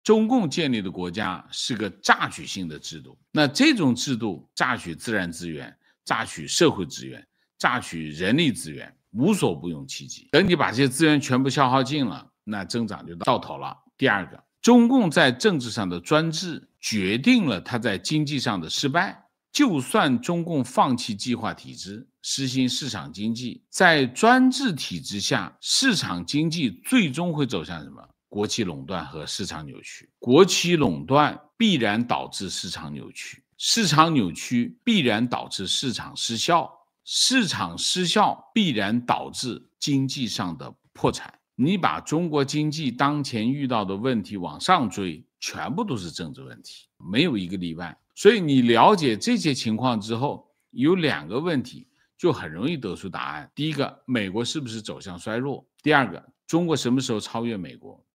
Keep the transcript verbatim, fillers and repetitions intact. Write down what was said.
中共建立的国家是个榨取性的制度，那这种制度榨取自然资源、榨取社会资源、榨取人力资源，无所不用其极。等你把这些资源全部消耗尽了，那增长就到头了。第二个，中共在政治上的专制决定了它在经济上的失败。就算中共放弃计划体制，实行市场经济，在专制体制下，市场经济最终会走向什么？国企垄断和市场扭曲。国企垄断必然导致市场扭曲，市场扭曲必然导致市场失效，市场失效必然导致经济上的破产。你把中国经济当前遇到的问题往上追，全部都是政治问题，没有一个例外。所以你了解这些情况之后，有两个问题就很容易得出答案。第一个，美国是不是走向衰落？第二个，中国什么时候超越美国？